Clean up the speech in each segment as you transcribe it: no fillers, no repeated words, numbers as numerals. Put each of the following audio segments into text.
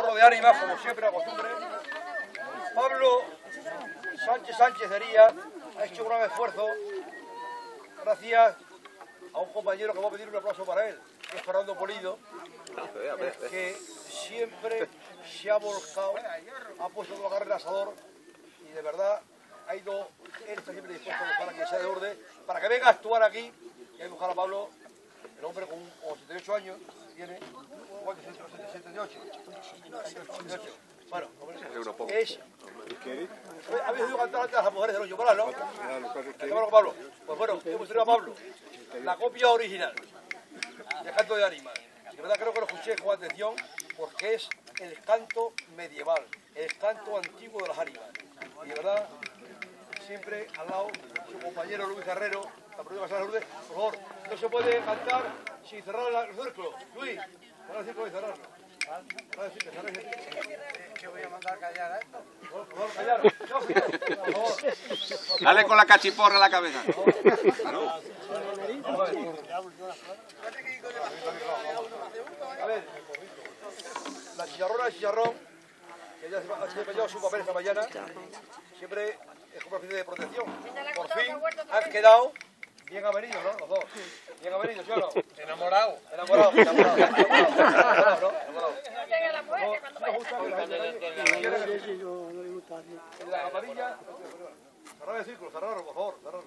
chorro de ánimas, como siempre, a costumbre. Pablo Sánchez Hería ha hecho un gran esfuerzo, gracias a un compañero que va a pedir un aplauso para él, que es Fernando Polido, que siempre se ha volcado, ha puesto todo el asador y de verdad ha ido, él está siempre dispuesto a buscar a quien sea de orden, para que venga a actuar aquí y hay que buscar a Pablo, el hombre con 78 años, tiene 78. Bueno, es... Habéis oído cantar antes a las mujeres de los Yocoral, ¿no? Acabamos con Pablo. Pues bueno, hemos traído a Pablo la copia original del canto de ánimas. De verdad creo que lo escuché con atención porque es el canto medieval, el canto antiguo de las ánimas. Y de verdad, siempre al lado su compañero Luis Herrero, la próxima Sala Lourdes, por favor, no se puede cantar sin cerrar el círculo. Luis, cerrar el círculo y cerrarlo. ¿Qué voy a mandar callar a esto? Por favor, callar. Por favor. Dale con la cachiporra a la cabeza. A ver, la chicharrona, el chicharrón, que ya se ha desempeñado su papel esta mañana, siempre es como una especie de protección. Por fin has quedado bien avenido, ¿no? Los dos. Bien avenido, ¿sí o no? Enamorado. Enamorado, enamorado. Enamorado, ¿no? No llega la mujer que cuando En la camarilla, cerrar el círculo, cerrarlo, por favor, cerrarlo.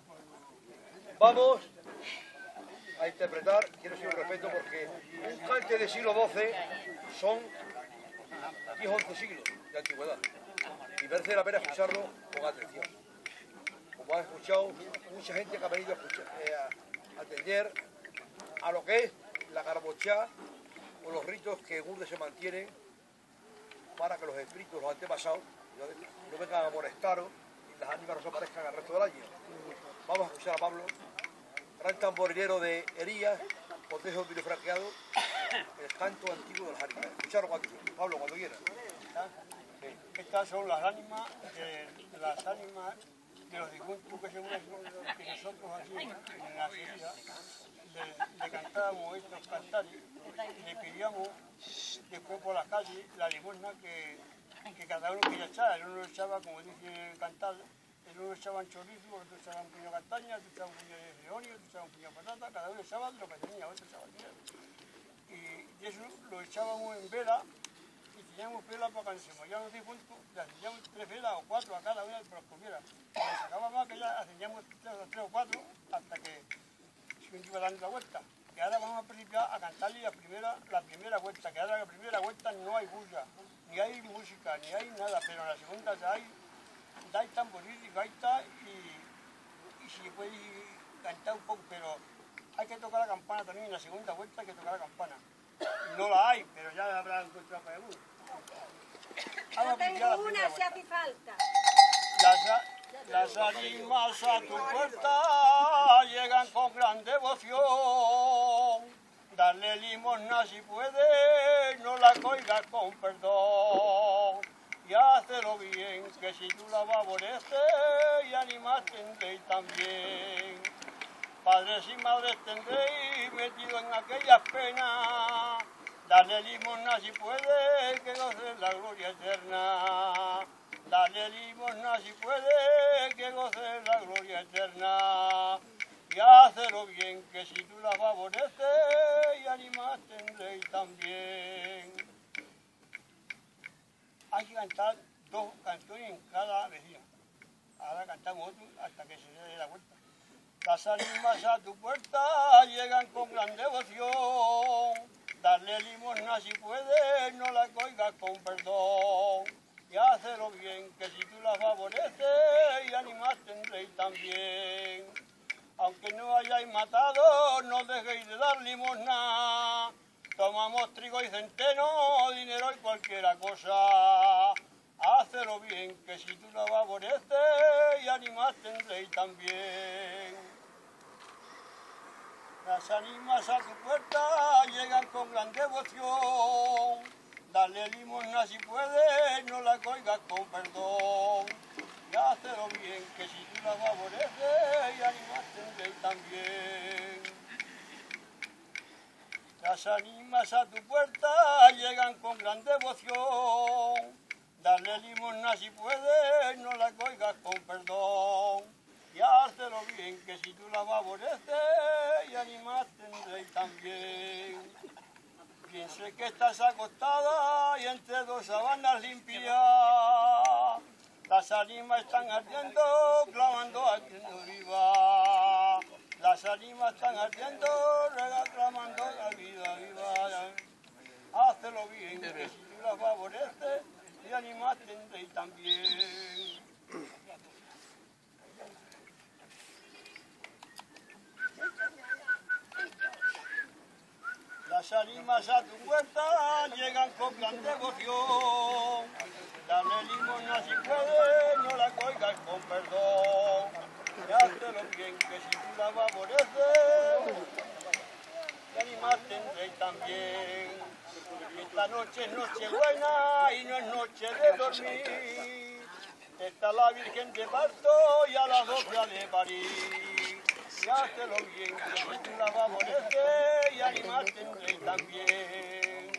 Vamos a interpretar, quiero ser un respeto, porque un cante del siglo XII son 10-11 siglos de antigüedad. Y merece la pena escucharlo con atención. Como ha escuchado mucha gente que ha venido a atender a lo que es la garbochá o los ritos que en Urdes se mantienen para que los espíritus, los antepasados, no vengan a molestaros y las ánimas no se aparezcan al resto del año. Vamos a escuchar a Pablo, gran tamborilero de Herías, cortejo franqueado, el canto antiguo de las ánimas. Escucharlo Pablo, cuando quieras. Estas son las ánimas de los difuntos que nosotros aquí en la feria le cantábamos estos cantares y le pedíamos después por las calles la limosna que cada uno quería echar. El uno echaba, como dice el cantar, el uno echaba chorizo, otro echaba un puño de castaña, otro echaba un puño de cereonio, otro echaba un puño de patata, cada uno echaba lo que tenía, otro echaba dinero. Y eso lo echábamos en vela. Teníamos vela para cuando se morían los difuntos, le hacíamos 3 velas o 4 a cada una de las comidas. Cuando se acababa más que ya hacíamos 3 o 4 hasta que se iba dando la vuelta. Que ahora vamos a principiar a cantarle la primera vuelta, que ahora en la primera vuelta no hay bulla, ni hay música, ni hay nada, pero en la segunda ya hay tamboril y gaita y se puede cantar un poco, pero hay que tocar la campana también, en la segunda vuelta hay que tocar la campana. No la hay, pero ya la habrá encontrado para uno. Yo tengo una si hace falta. Las ánimas a tu puerta llegan con gran devoción. Darle limosna si puedes, no la coigas con perdón. Y hácelo bien, que si tú la favoreces, y ánimas tendréis también. Padres y madres tendréis metido en aquellas penas. Dale limosna si puede, que goces la gloria eterna. Dale limosna si puede, que goces la gloria eterna. Y hácelo bien, que si tú la favoreces, y ánimas tendréis también. Hay que cantar 2 canciones en cada vecina. Ahora cantamos otro hasta que se dé la vuelta. Las ánimas a tu puerta llegan con gran devoción. Darle limosna si puedes, no la coigas con perdón. Y hácelo bien, que si tú la favoreces, y ánimas tendréis también. Aunque no hayáis matado, no dejéis de dar limosna. Tomamos trigo y centeno, dinero y cualquiera cosa. Hácelo bien, que si tú la favoreces, y ánimas tendréis también. Las ánimas a tu puerta llegan con gran devoción. Dale limosna si puedes, no la coigas con perdón. Y hácelo bien, que si tú la favoreces, y ánimas tendréis también. Las ánimas a tu puerta llegan con gran devoción. Darle limosna si puedes, no la coigas con perdón. Y háztelo bien, que si tú la favoreces, y ánimas tendréis también. Piense que estás acostada y entre dos sábanas limpias. Las ánimas están ardiendo, clamando ardiendo viva. Las ánimas están ardiendo, clamando la vida viva. Háztelo bien, que si tú la favoreces, y ánimas tendréis también. Las ánimas a tu puerta llegan con gran devoción. Dale limosna si puedes, no la coigas con perdón. Y háztelo bien, que si tú la favoreces, y ánimas tendréis también. Esta noche es noche buena y no es noche de dormir. Está la Virgen de Parto y a las 12 ha de parir. Y háztelo bien, que si tú la favoreces, y ánimas tendréis también.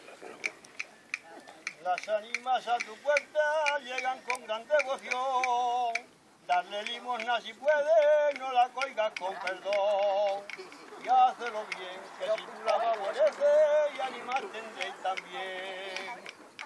Las ánimas a tu puerta llegan con gran devoción. Darle limosna si puedes, no la coigas con perdón. Y háztelo bien, que si tú la favoreces, y ánimas tendréis también.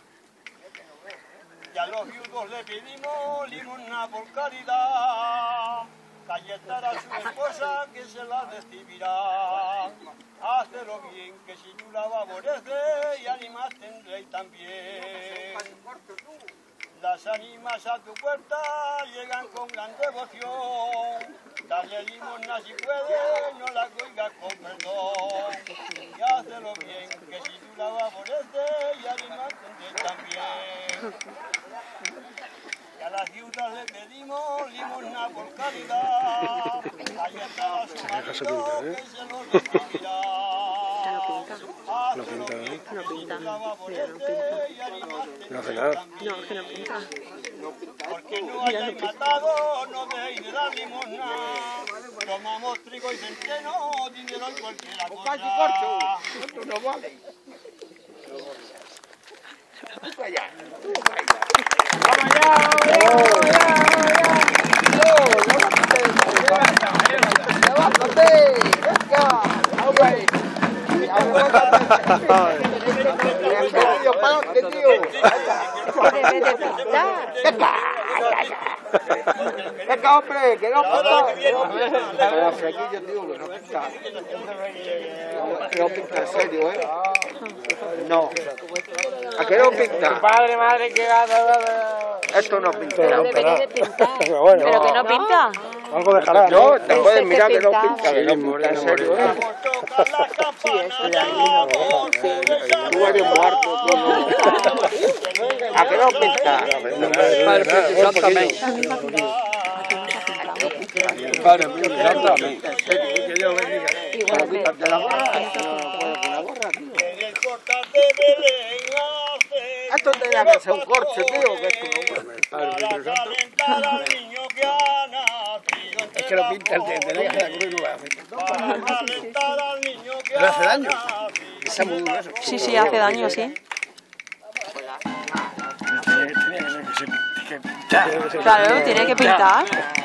Y a los viudos le pedimos limosna por caridad. Calletar a su esposa que se la recibirá. Háztelo bien, que si tú la favoreces, y ánimas tendréis también. Las ánimas a tu puerta llegan con gran devoción. Dale limosna si puedes, no la coigas con perdón. Y háztelo bien, que si tú la favoreces, y ánimas tendréis también. Y a las viudas le pedimos limosna por caridad. Ahí está a su marido que se lo recibirá. Háztelo bien, que si tú la favoreces, y ánimas tendréis también. No, que no pinta. Porque no hayáis matado, no debéis de dar limosna. Tomamos trigo y centeno, dinero y cualquiera cosa. No vale. Venga, hombre, que no pinta. Flequillo, tío, que no pinta. Que no pinta, en serio, ¿eh? No. ¿A qué no pinta? Padre, madre, que gana. Esto no pinta. Pero debería de pintar. Bueno, Pero que no pinta. algo dejará. No, te puedes que mirar que no pinta. pinta, que no pinta, en serio, ¿eh? Tú eres muerto, tú no. ¿A qué no pinta? Padre Espíritu Santo, amén. Padre Espíritu Santo, amén. Igualmente. Esto tenía que ser un corche, tío, que esto no. Es que lo pinta el de la hija de la cruz no lo hace. ¿Le hace daño? Está muy grueso. Sí, sí, hace daño, sí. Claro, tiene que pintar.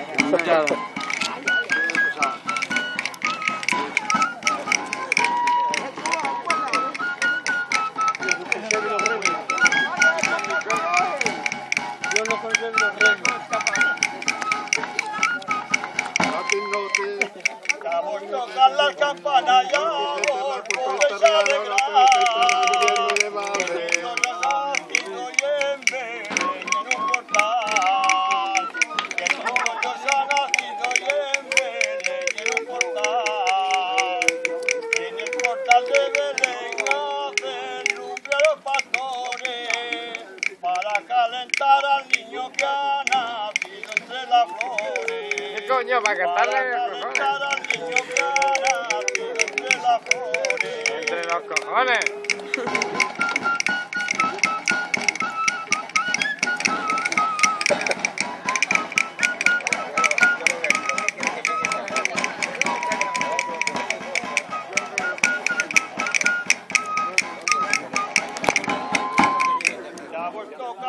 Yo no conservo los remos. Ya por tocar las campanas ya podéis alegrar. Que no nacido y en Belén en un portal. Que no ha nacido y en Belén en un portal. En el portal de Belén hacen lumbre los pastores para calentar al niño que ha nacido entre las flores. ¿Qué coño? Para cantarle los cojones. Al niño que ha nacido entre las flores. Entre los cojones.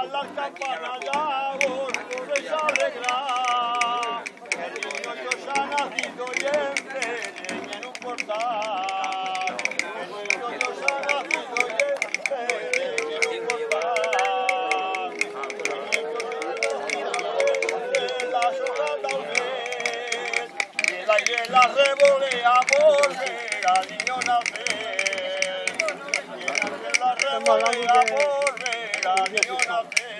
tocan las campanas ya vos podéis alegrar, que el niño Dios ha nacido y en Belén y en un portal. El niño Dios ha nacido y en Belén y en un portal. De las hojas laurel, y la hiela revolea por ver al niño nacer. Y la revolea por ver al niño nacer.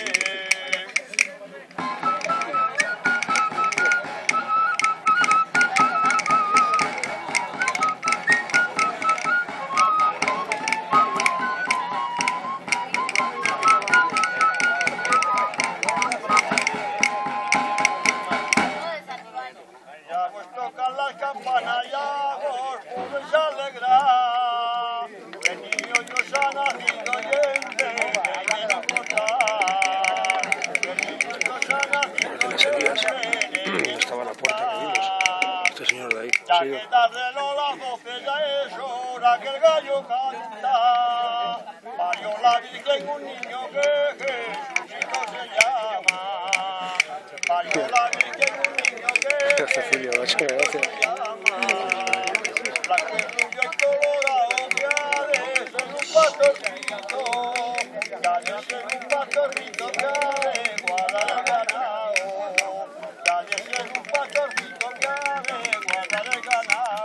Ya vos tocan las campanas, ya vos podéis alegrar, que el niño Dios ha nacido y en Belén y en un portal. Que el niño Dios ha nacido y en Belén y en Estaba a la puerta que vimos. Este señor de ahí. ya Sí, que tarde las 12 ya es hora que el gallo canta. Parió la Virgen un niño que Jesucito se llama. Parió la Virgen un niño que Cecilia, macho, gracias. se llama. Blanco y rubio y colorado que ha de ser un pastorcito. Que ha de ser un pastorcito que ha de guardar el ganado. Que ha de ser un pastorcito que ha de guardar el ganado.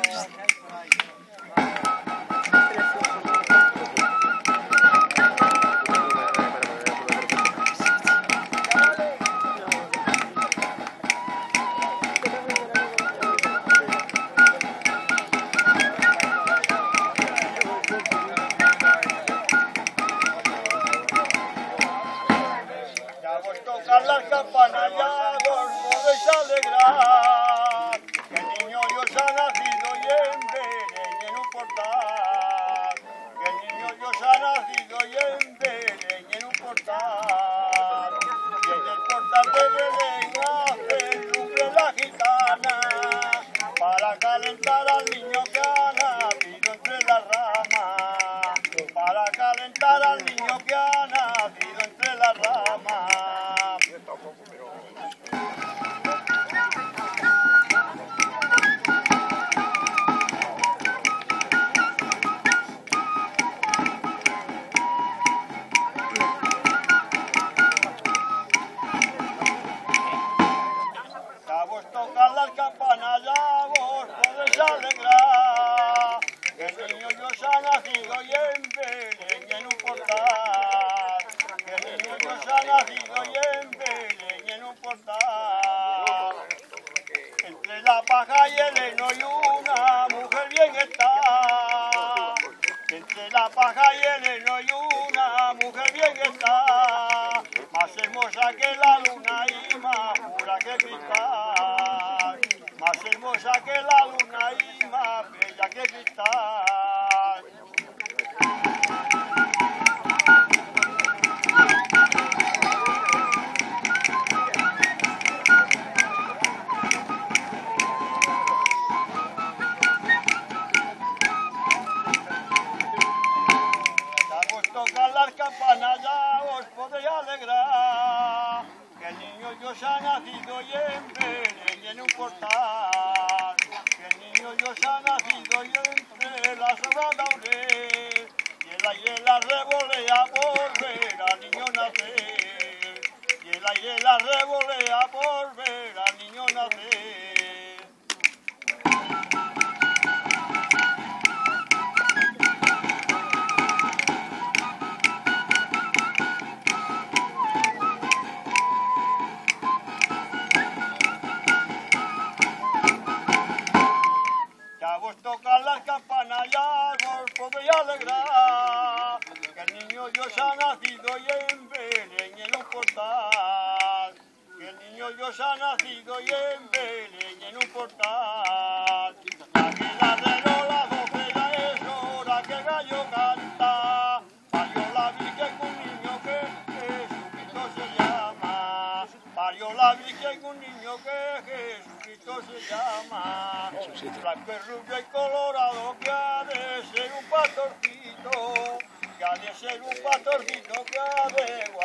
Ya vos tocan las campanas, ya vos podéis alegrar, que el niño Dios ha nacido y en Belén y en un portal. Que el niño Dios ha nacido y en Belén y en un portal. Y en el portal de Belén hace lumbre la gitana, para calentar al niño que ha nacido entre las ramas. Para calentar al niño que ha nacido entre las ramas. Ya vos tocan las campanas, ya vos podéis alegrar, que el niño Dios ha nacido y en Belén y en un portal. Que el niño Dios ha nacido y en Belén y en un portal. Entre la paja y el heno y una mujer bien está. Entre la paja y el heno y una mujer bien está. Más hermosa que la luna y más pura que cristal. Más hermosa que la luna y más bella que cristal. Ya vos tocan las campanas, ya os podéis alegrar, que el niño Dios ha nacido y en Belén y en un portal. Que el niño Dios ha nacido y entre las hojas laurel, y el aire la revolea por ver al niño nacer. Y el aire la revolea por ver al niño nacer. Ya vos tocan las campanas, ya vos podéis alegrar, que el niño Dios ha nacido y en Belén y en un portal. Que el niño Dios ha nacido y en Belén y en un portal. Ya que la reloj las 12 ya es hora que el gallo canta. Parió la Virgen un niño que Jesucristo se llama. Parió la Virgen un niño que Jesucristo se llama. Blanco y rubio y colorado que ha de ser un pastorcito. Que ha de ser un pastorcito que ha de